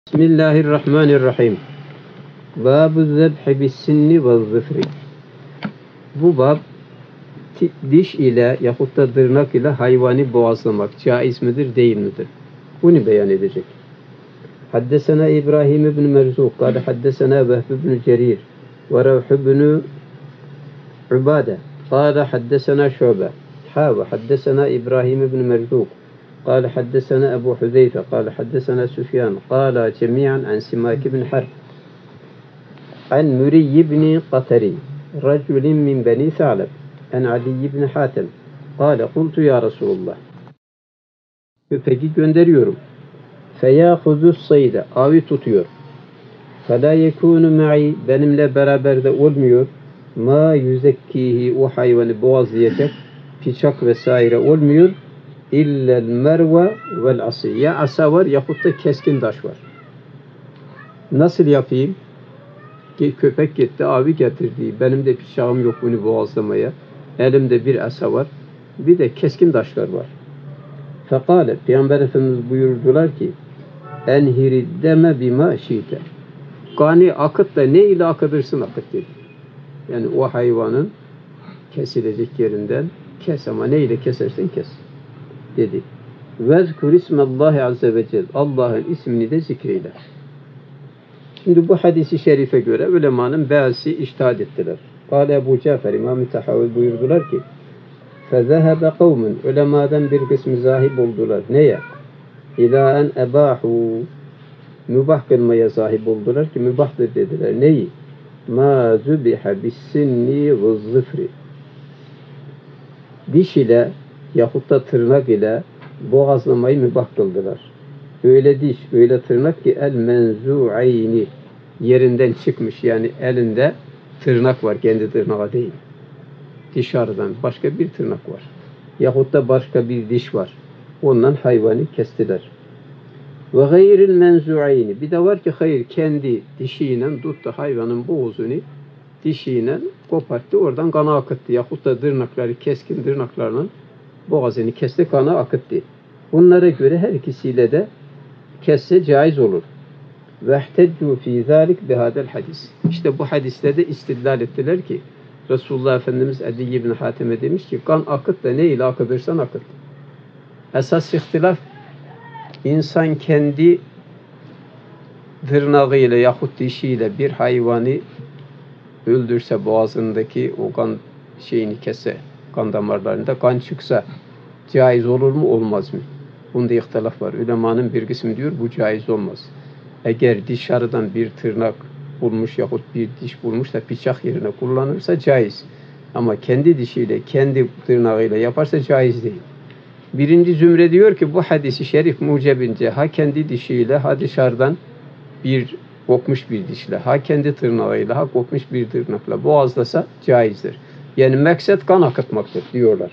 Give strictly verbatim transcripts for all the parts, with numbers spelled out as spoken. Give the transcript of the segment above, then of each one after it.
Bismillahirrahmanirrahim. Bab-ı zebhi bis-sinni ve zıfri. Bu bab diş ile yahut da tırnak ile hayvani boğazlamak caiz midir, değil midir? Bunu beyan edecek. Haddesena İbrahim ibn Merzuk, kâle haddesena Vehb ibn Cerir ve Revh ibn Ubade, kâle haddesena Şube, ha ve haddesena İbrahim ibn Merzuk, قال حدثنا أبو حذيفة قال حدثنا سفيان قال جميعا عن سماك بن حرب عن مري بن قتر رجل من بني ثعلب عن علي بن حاتم قال قلت يا رسول الله köpeği gönderiyorum feyahuzu sayda avi tutuyor fela yekunu ma'i benimle beraber de olmuyor ma yüzekkihi o hayvanı boğazlayacak bıçak vesaire olmuyor İllel merve vel ası. Ya asa var yahut da keskin taş var. Nasıl yapayım? Köpek gitti, abi getirdi. Benim de bıçağım yok bunu boğazlamaya. Elimde bir asa var. Bir de keskin taşlar var. Fekale, Peygamber Efendimiz buyurdular ki enhiri deme bima şiite. Gani akıt da ne ile akıtırsın akıt dedi. Yani o hayvanın kesilecek yerinden kes ama ne ile kesersen kes dedi. Vezkur ismallahi azze ve celle. Allah'ın ismini de zikreyle. Şimdi bu hadisi şerife göre ulemanın bazısı içtihad ettiler. Kâle Ebu Cafer İmam-ı Tahavi buyurdular ki فَذَهَبَ قَوْمٌ ulemadan bir kısmı zahip oldular. Neye? İlâ en ebâhû mübah kılmaya zahip oldular ki mübahtır dediler. Neyi? مَا زُبِحَ بِالسِّنِّ وَالظِّفْرِ diş ile yahut da tırnak ile boğazlamayı mübah kıldılar. Öyle diş, öyle tırnak ki el menzu'ayni yerinden çıkmış yani elinde tırnak var, kendi tırnağı değil. Dışarıdan başka bir tırnak var. Yahut da başka bir diş var. Ondan hayvanı kestiler. Ve gayril menzu'ayni bir de var ki hayır kendi dişiyle tuttu hayvanın boğazını dişiyle koparttı, oradan kanı akıttı. Yahut da tırnakları, keskin tırnaklarla boğazını kesti, kanı akıttı. Bunlara göre her ikisiyle de kesse caiz olur. Vehteccu fî zâlik bihâdel hadis. İşte bu hadiste de istidlal ettiler ki Resulullah Efendimiz Adi ibn Hatem'e demiş ki kan akıt da ne ile akıtırsan akıt. Esas ihtilaf insan kendi tırnağıyla yahut dişiyle bir hayvanı öldürse boğazındaki o kan şeyini kesse, kan damarlarında kan çıksa caiz olur mu olmaz mı? Bunda ihtilaf var. Ulemanın bir kısmı diyor bu caiz olmaz. Eğer dışarıdan bir tırnak bulmuş yahut bir diş bulmuş da bıçak yerine kullanırsa caiz. Ama kendi dişiyle, kendi tırnağıyla yaparsa caiz değil. Birinci zümre diyor ki bu hadisi şerif mucebince ha kendi dişiyle ha dışarıdan bir kopmuş bir dişle, ha kendi tırnağıyla, ha kopmuş bir tırnakla boğazlasa caizdir. Yani maksat kan akıtmaktır diyorlar.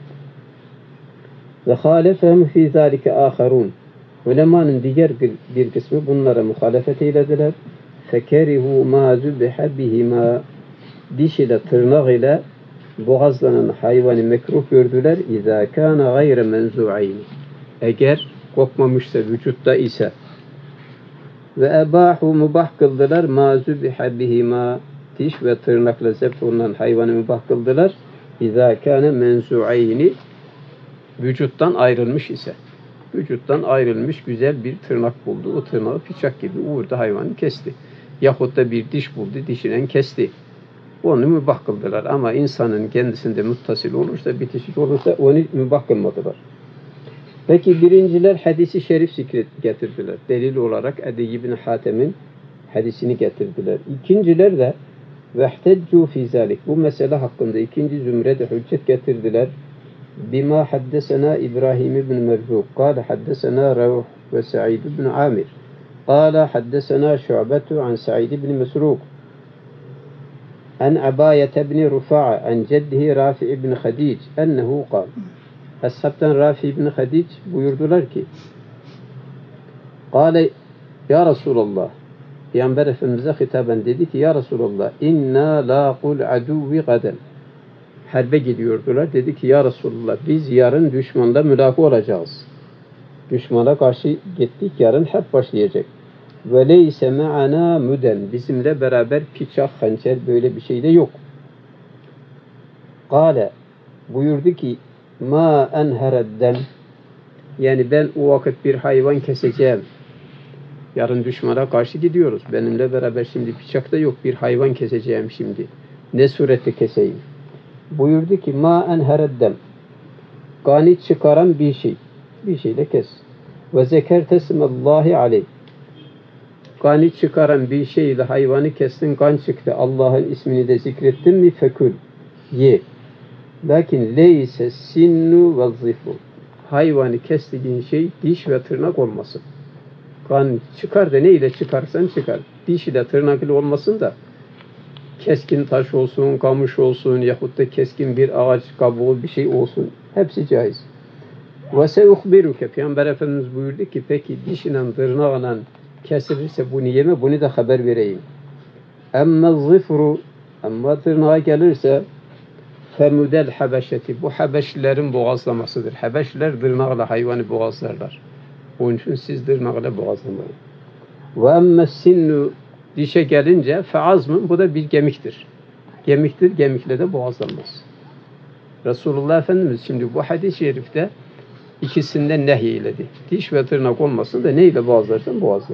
Ve halefehum fî zâlike âkharûn. Ulemanın diğer bir kısmı bunlara muhalefet eylediler. Fekerihû mâ zübihe bihimâ diş ile tırnak ile boğazlanan hayvanı mekruh gördüler. İzâ kâne gayre menzu'ayn. Eğer kopmamışsa, vücutta ise ve ebâhu mubah kıldılar mâ zübihe bihimâ diş ve tırnakla zebh olunan hayvanı mübah kıldılar. İzâ kâne menzu'ayni vücuttan ayrılmış ise. Vücuttan ayrılmış güzel bir tırnak buldu. O tırnağı bıçak gibi vurdu hayvanı kesti. Yahut da bir diş buldu, dişiyle kesti. Onu mübah kıldılar. Ama insanın kendisinde muttasil olursa, bitişik olursa onu mübah kılmadılar. Peki birinciler hadisi şerif zikret getirdiler. Delil olarak Adi ibn Hatem'in hadisini getirdiler. İkinciler de vehteccu fî zâlik. Bu mesele hakkında ikinci zümrede hüccet getirdiler. Bima haddesena İbrahim ibn Merzuk. Kâle haddesena Revh ve Sa'id ibn Amir. Kâle haddesena Şu'betu an Sa'id ibn Mesruk. An Abayet ibn Rufa'a. An ceddihi Rafi ibn Khadic. Ennehu kâle. Ashabtan Rafi ibn Khadic buyurdular ki Kâle ya Resulallah Peygamber Efendimiz'e hitaben dedi ki ya Resulallah inna lâkul aduvvi gaden harbe gidiyordular. Dedi ki ya Resulullah biz yarın düşmanla mülaka olacağız. Düşmana karşı gittik yarın harp başlayacak. Ve leyse me'ana müden. Bizimle beraber bıçak, hançer böyle bir şey de yok. Kale buyurdu ki ma enheredden, yani ben o vakit bir hayvan keseceğim. Yarın düşmana karşı gidiyoruz. Benimle beraber şimdi bıçak da yok. Bir hayvan keseceğim şimdi. Ne surette keseyim? Buyurdu ki ma enhereddem. Gani çıkaran bir şey. Bir şeyle kes. Ve zekerte smallahi aleyh. Gani çıkaran bir şeyle hayvanı kestin, kan çıktı. Allah'ın ismini de zikrettin mi fekül. Ye. Lakin leyse sinnu ve zifu. Hayvanı kestiğin şey diş ve tırnak olmasın. Kan çıkar da neyle çıkarsan çıkar. Diş ile tırnak ile olmasın da keskin taş olsun, kamış olsun yahut da keskin bir ağaç kabuğu bir şey olsun. Hepsi caiz. Ve seuhbiruke. Peygamber Efendimiz buyurdu ki peki dişle tırnağıyla kesilirse bunu yeme, bunu da haber vereyim. Emme zifru, ama tırnağa gelirse femudel habeşeti. Bu Habeşlilerin boğazlamasıdır. Habeşliler tırnağıyla hayvanı boğazlarlar. Onun için siz tırnağıyla boğazlamayın. Ve emme sinnu, dişe gelince feazmın, bu da bir gemiktir. Gemiktir, gemikle de boğazlanmaz. Resulullah Efendimiz şimdi bu hadis-i şerifte ikisinden nehyeledi. Diş ve tırnak olmasın da neyle boğazlarsan boğazla.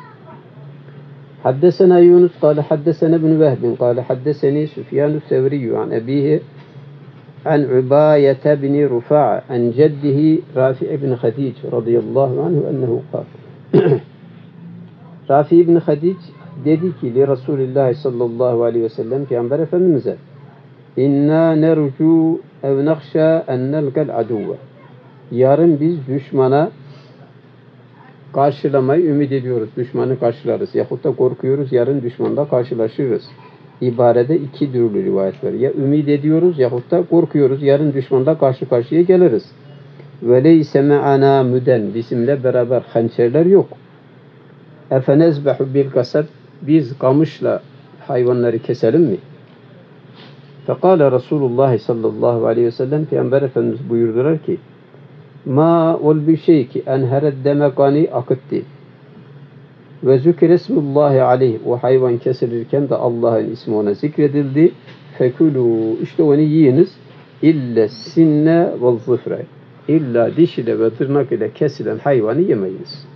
Haddesena Yunus kâle haddesena ibn Vehbin kâle haddeseni Süfyan-ı Sevriyyü an ebihi an Ubayete bin Rufa'a an ceddihi Rafi ibn Hadic radıyallahu anhu ennehu kâle. Rafi ibn Hadic dedi ki li Resulullah sallallahu aleyhi ve sellem Peygamber Efendimiz'e inna nercu ev nakhşa en nelqel aduve. Yarın biz düşmana karşılamayı ümit ediyoruz. Düşmanı karşılarız. Yahut da korkuyoruz. Yarın düşmanla karşılaşırız. İbarede iki türlü rivayet var. Ya ümit ediyoruz yahut da korkuyoruz. Yarın düşmanla karşı karşıya geliriz. Ve leyse me'ana müden. Bizimle beraber hançerler yok. Efenezbehu bil kasab. Biz kamışla hayvanları keselim mi? Fekale Resulullah sallallahu aleyhi ve sellem Peygamber Efendimiz buyurdular ki ma ol bir şey ki enhered demekani akıttı. Ve zükir esmullahi aleyh. O hayvan kesilirken de Allah'ın ismi ona zikredildi. Fekulu, işte onu yiyiniz. İlle sinne ve zıfre. İlla diş ile ve tırnak ile kesilen hayvanı yemeyiniz.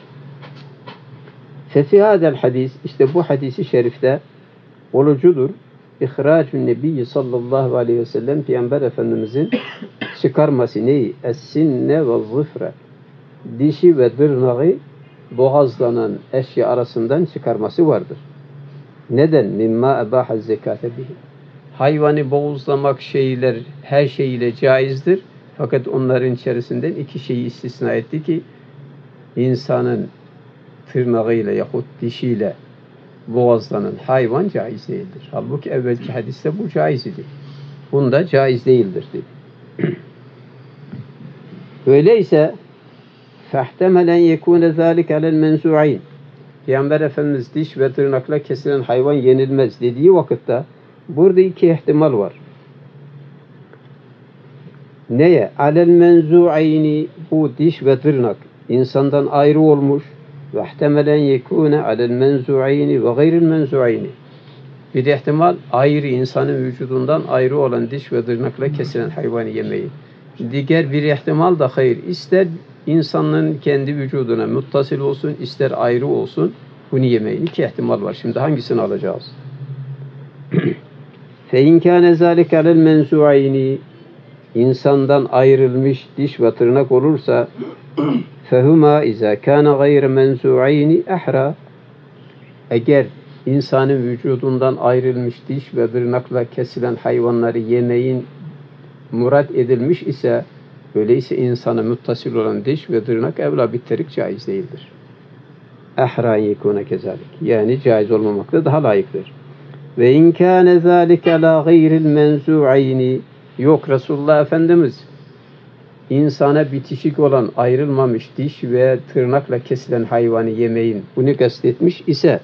Fefi hadel hadis, işte bu hadisi şerifte olucudur. İhracun Nebiyyi sallallahu aleyhi ve sellem Peygamber Efendimizin çıkarması neyi? Es-sinne ve zıfre. Dişi ve tırnağı boğazlanan eşya arasından çıkarması vardır. Neden? Mimma ebaha zekate bihi. Hayvanı boğazlamak şeyler her şeyiyle caizdir. Fakat onların içerisinden iki şeyi istisna etti ki insanın tırnağıyla yahut dişiyle boğazlanan hayvan caiz değildir. Halbuki evvelki hadiste bu caiz idi. Bunda caiz değildir dedi. Öyleyse فَاحْتَمَلَنْ يَكُونَ ذَٰلِكَ عَلَى الْمَنْزُعَيْنِ. Peygamber Efendimiz diş ve tırnakla kesilen hayvan yenilmez dediği vakitte burada iki ihtimal var. Neye? عَلَى الْمَنْزُعَيْنِ, bu diş ve tırnak insandan ayrı olmuş. وَاحْتَمَلَنْ يَكُونَ عَلَى الْمَنْزُعَيْنِ وَغَيْرِ الْمَنْزُعَيْنِ. Bir ihtimal ayrı, insanın vücudundan ayrı olan diş ve tırnakla kesilen hayvanı yemeyi. Diğer bir ihtimal da hayır. İster insanın kendi vücuduna muttasıl olsun, ister ayrı olsun, bunu yemeyin. İki ihtimal var. Şimdi hangisini alacağız? فَاِنْ كَانَ ذَٰلِكَ عَلَى الْمَنْزُعَيْنِ, insandan ayrılmış diş ve tırnak olursa فَهُمَا اِذَا كَانَ غَيْرَ مَنْزُعَيْنِ اَحْرَى. Eğer insanın vücudundan ayrılmış diş ve tırnakla kesilen hayvanları yemeyin murat edilmiş ise, öyleyse insana muttasıl olan diş ve tırnak evla bitterik caiz değildir. Ehra yekûne kezalik. Yani caiz olmamakta daha layıktır. Ve in kâne zâlike lâ gayril menzû'ayni. Yok, Resulullah Efendimiz insana bitişik olan ayrılmamış diş ve tırnakla kesilen hayvanı yemeyin bunu kastetmiş ise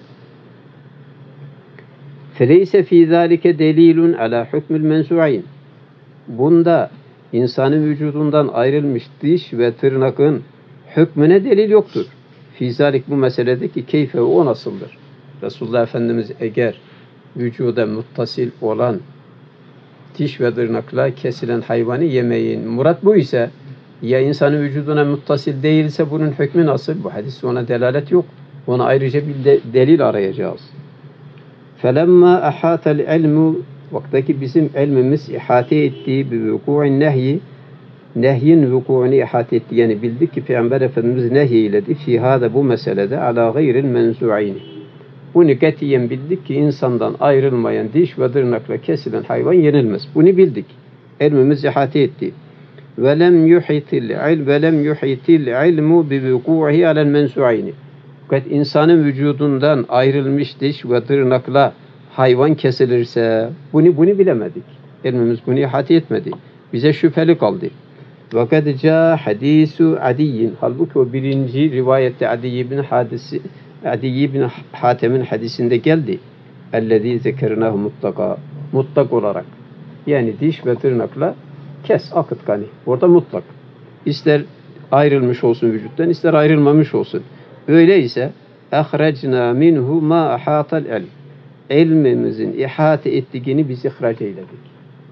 feleyse fî zâlike delîlun alâ hukmil menzû'ayn. Bunda insanın vücudundan ayrılmış diş ve tırnakın hükmüne delil yoktur. Fizalik bu meseledeki keyfe o nasıldır? Resulullah Efendimiz eğer vücuda muttasil olan diş ve tırnakla kesilen hayvanı yemeyin murat bu ise ya insanın vücuduna muttasil değilse bunun hükmü nasıl? Bu hadis ona delalet yok. Ona ayrıca bir de, delil arayacağız. فَلَمَّا اَحَاتَ الْعِلْمُ vaktaki bizim ilmimiz ihate ettiği bir vuku'in nehyi nehyin vuku'unu ihate etti. Yani bildik ki Peygamber Efendimiz nehyiledi fihâda bu meselede ala gayril menzu'ini. Bunu katiyen bildik ki insandan ayrılmayan diş ve tırnakla kesilen hayvan yenilmez. Bunu bildik. İlmimiz ihate etti. Ve lem yuhitil ilm ve lem yuhitil ilmu bi vuku'ihi alel mensu'ini. Fakat insanın vücudundan ayrılmış diş ve tırnakla hayvan kesilirse bunu bunu bilemedik. İlmimiz bunu ihate etmedi. Bize şüpheli kaldı. Ve kad ca hadisu Adi'in. Halbuki o birinci rivayette Adi bin hadisi Adi bin Hatem'in hadisinde geldi. Ellezî zekernahu mutlaka. Mutlak olarak. Yani diş ve tırnakla kes, akıt gani. Orada mutlak. İster ayrılmış olsun vücuttan, ister ayrılmamış olsun. Öyleyse ahrecna minhu ma ahatal ilm. İlmimizin ihate ettiğini biz ihraç eyledik.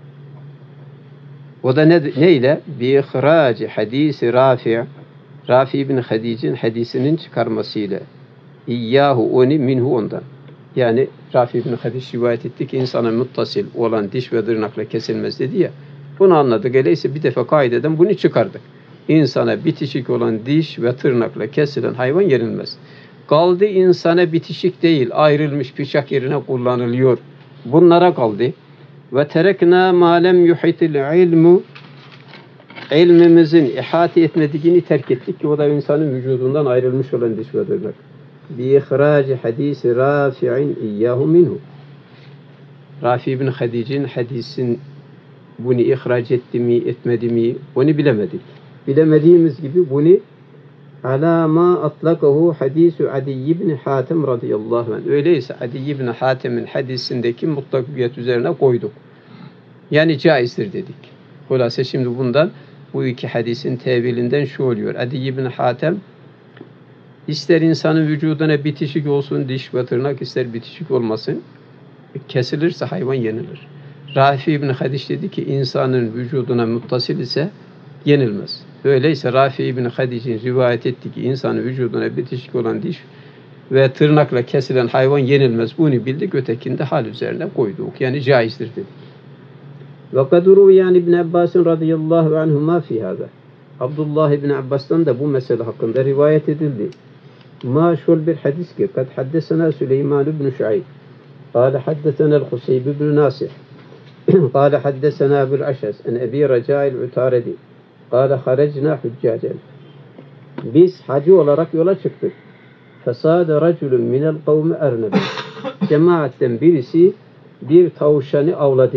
O da ne, neyle? Bi ihraci hadisi Rafi' Rafi bin Hadic'in hadisinin çıkarmasıyla. İyyahu oni minhu ondan. Yani Rafi bin Hadic rivayet etti ki insana muttasil olan diş ve tırnakla kesilmez dedi ya. Bunu anladık. Öyleyse bir defa kaideden bunu çıkardık. İnsana bitişik olan diş ve tırnakla kesilen hayvan yenilmez. Kaldı insana bitişik değil, ayrılmış bıçak yerine kullanılıyor. Bunlara kaldı. Ve terekna ma lem yuhitil ilmu ilmimizin ihate etmediğini terk ettik ki o da insanın vücudundan ayrılmış olan diş ve tırnak. Bi ihraci hadisi Rafi'in iyyahu minhu. Rafi bin Hadic'in hadisin bunu ihraç etti mi, etmedi mi onu bilemedik. Bilemediğimiz gibi bunu ala ma atlakahu hadisu Adi ibn Hatem radıyallahu anh. Öyleyse Adi ibn Hatem'in hadisindeki mutlakiyet üzerine koyduk. Yani caizdir dedik. Hulasa şimdi bundan bu iki hadisin tevilinden şu oluyor. Adi ibn Hatem ister insanın vücuduna bitişik olsun diş ve tırnak, ister bitişik olmasın, kesilirse hayvan yenilir. Rafi ibn Hadic dedi ki insanın vücuduna muttasil ise yenilmez. Öyleyse Rafi ibn Hadic'in rivayet ettiği ki insanın vücuduna bitişik olan diş ve tırnakla kesilen hayvan yenilmez. Bunu bildik, ötekinde hal üzerine koyduk. Yani caizdir dedik. Ve kadru yani İbn Abbas radıyallahu anhuma fi hada. Abdullah ibn Abbas'tan da bu mesele hakkında rivayet edildi. Maşhur bir hadis ki kad haddesena Süleyman ibn Şuayb. قال حدثنا الخصيب بن ناصح قال حدثنا أبو الأشعث عن أبي رجاء العتاردي قال خرجنا حجاجا. Biz hacı olarak yola çıktık. Fesade raculun minel kavmi ernebe. Cemaatten birisi bir tavşanı avladı.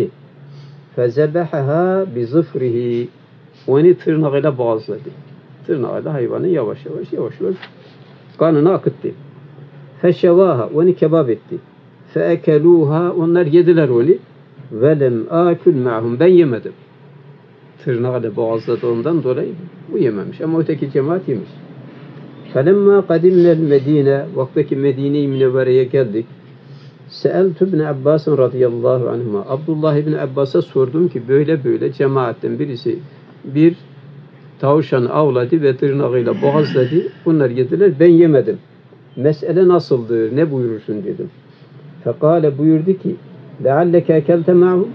Fezebehaha bi zıfrihi. Onu tırnağıyla boğazladı. Tırnağıyla hayvanı yavaş yavaş yavaş yavaş kanını akıttı. Feşevaha. Onu kebap etti. Feekeluha. Onlar yediler onu. Velem akül ma'hum. Ben yemedim. Tırnağıyla boğazladığından dolayı bu yememiş. Ama öteki cemaat yemiş. Felemma kadimnel Medine. Vaktaki Medine-i Münevvere'ye geldik. Seeltü ibn Abbas radıyallahu anhuma. Abdullah ibn Abbas'a sordum ki böyle böyle cemaatten birisi bir tavşan avladı ve tırnağıyla boğazladı. Bunlar yediler. Ben yemedim. Mesele nasıldır? Ne buyurursun dedim. Fekale buyurdu ki lealleke ekelte ma'hum.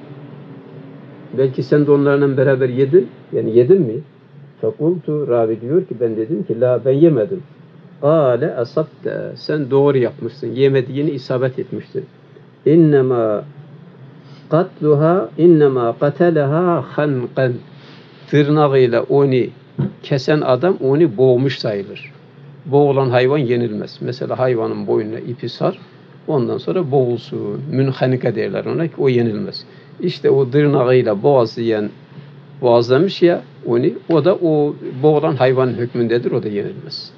Belki sen de onlarla beraber yedin. Yani yedin mi? Fekultu ravi diyor ki ben dedim ki la ben yemedim. Kale asabte. Sen doğru yapmışsın. Yemediğini isabet etmişsin. İnnemâ katluha innemâ kateleha hanqan. Tırnağıyla onu kesen adam onu boğmuş sayılır. Boğulan hayvan yenilmez. Mesela hayvanın boynuna ipi sar. Ondan sonra boğulsun. Münhanika derler ona ki o yenilmez. İşte o tırnağıyla boğazlayan boğazlamış ya onu, o da o boğulan hayvanın hükmündedir. O da yenilmez.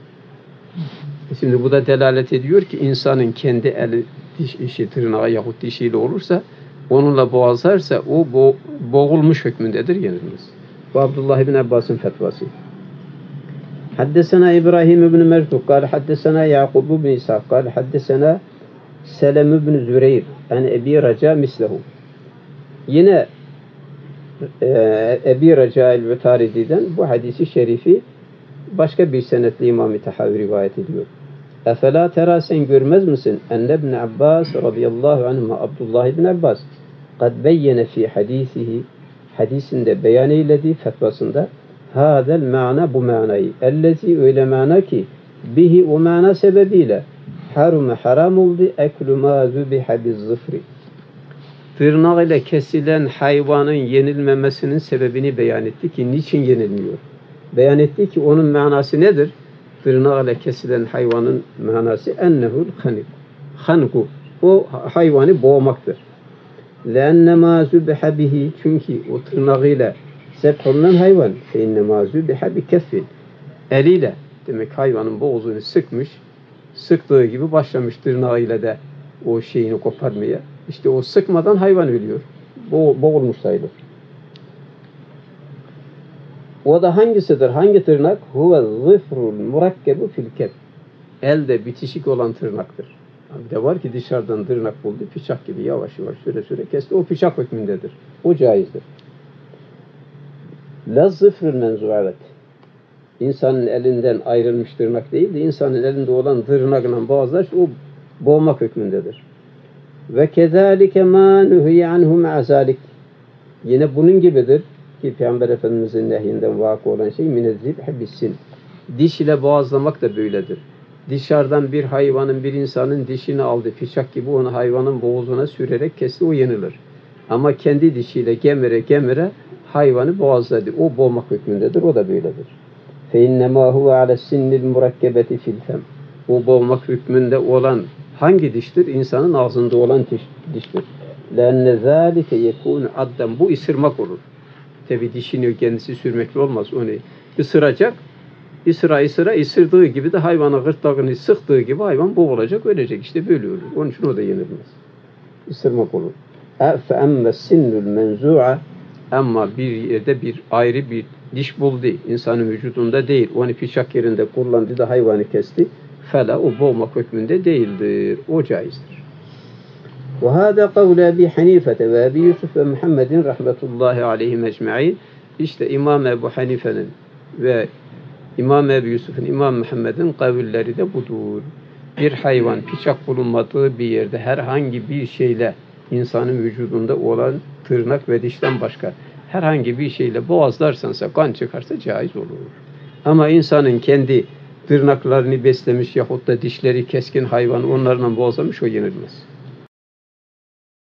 Şimdi bu da delalet ediyor ki insanın kendi eli diş işi tırnağı yahut dişiyle olursa onunla boğazlarsa o bo boğulmuş hükmündedir, yenilmez. Bu Abdullah ibn Abbas'ın fetvası. Haddesena İbrahim ibn Mertuk kâle haddesena Yakub ibn İshak kâle haddesena Selem ibn Züreyr yani Ebi Raca mislehu. Yine e, Ebi Raca el-Vetaridi'den bu hadisi şerifi başka bir senetli İmam-ı Tahavi rivayet ediyor. Efela tera sen görmez misin? Enne ibn Abbas radıyallahu anhuma Abdullah ibn Abbas kad beyyene fi hadisihi hadisinde beyan eylediği fetvasında hadel ma'na bu manayı ellezi öyle mana ki bihi o mana sebebiyle harume haram oldu eklu ma zubiha biz zıfri tırnak ile kesilen hayvanın yenilmemesinin sebebini beyan etti ki niçin yenilmiyor? Beyan etti ki onun manası nedir? Tırnak ile kesilen hayvanın manası ennehul hanik. Hanku. O hayvanı boğmaktır. لَاَنَّمَا زُبِحَ بِهِ çünkü o tırnağıyla zebholunan hayvan فَاِنَّمَا زُبِحَ بِكَفٍ eliyle demek hayvanın boğazını sıkmış, sıktığı gibi başlamış tırnağıyla da o şeyini koparmaya. İşte o sıkmadan hayvan ölüyor. Bo boğulmuş sayılır. O da hangisidir? Hangi tırnak? Huve zıfrul murakkebu fil kef. Elde bitişik olan tırnaktır. Bir de var ki dışarıdan tırnak buldu, bıçak gibi yavaş yavaş süre süre kesti. O bıçak hükmündedir. O caizdir. La zıfrul menzuavet. İnsanın elinden ayrılmış tırnak değil de insanın elinde olan tırnakla boğazlar o boğmak hükmündedir. Ve kezalike ma nuhiye anhu ma'azalik. Yine bunun gibidir ki Peygamber Efendimiz'in nehyinden vakı olan şey minezzibhe bissin. Diş ile boğazlamak da böyledir. Dışarıdan bir hayvanın, bir insanın dişini aldı, bıçak gibi onu hayvanın boğazına sürerek kesti, o yenilir. Ama kendi dişiyle gemire gemire hayvanı boğazladı. O boğmak hükmündedir, o da böyledir. فَاِنَّمَا هُوَ عَلَى السِّنِّ الْمُرَكَّبَةِ فِي الْفَمِ. O boğmak hükmünde olan hangi diştir? İnsanın ağzında olan diş, diştir. لَاَنَّ ذَٰلِكَ يَكُونُ عَدَّمْ. Bu ısırmak olur. Tabi dişini kendisi sürmekle olmaz. Onu ısıracak. Isıra ısıra ısırdığı gibi de hayvanın gırtlağını sıktığı gibi hayvan boğulacak, ölecek. İşte böyle olur. Onun için o da yenilmez. Isırmak olur. فَاَمَّ السِّنُّ الْمَنْزُوعَ. Ama bir yerde bir ayrı bir diş buldu. İnsanın vücudunda değil. Onu bıçak yerinde kullandı da hayvanı kesti. Fela o boğmak hükmünde değildir. O caizdir. وَهَذَا قَوْلَ أَبِي حَنِيفَةَ وَأَبِي يُوسُفَ وَمُحَمَّدٍ rahmetullahi aleyhim ecma'in. İşte İmam Ebu Hanife'nin ve İmam Ebu Yusuf'un, İmam Muhammed'in kavulleri de budur. Bir hayvan bıçak bulunmadığı bir yerde herhangi bir şeyle insanın vücudunda olan tırnak ve dişten başka herhangi bir şeyle boğazlarsansa, kan çıkarsa caiz olur. Ama insanın kendi tırnaklarını beslemiş yahut da dişleri keskin hayvan onlarla boğazlamış, o yenilmez.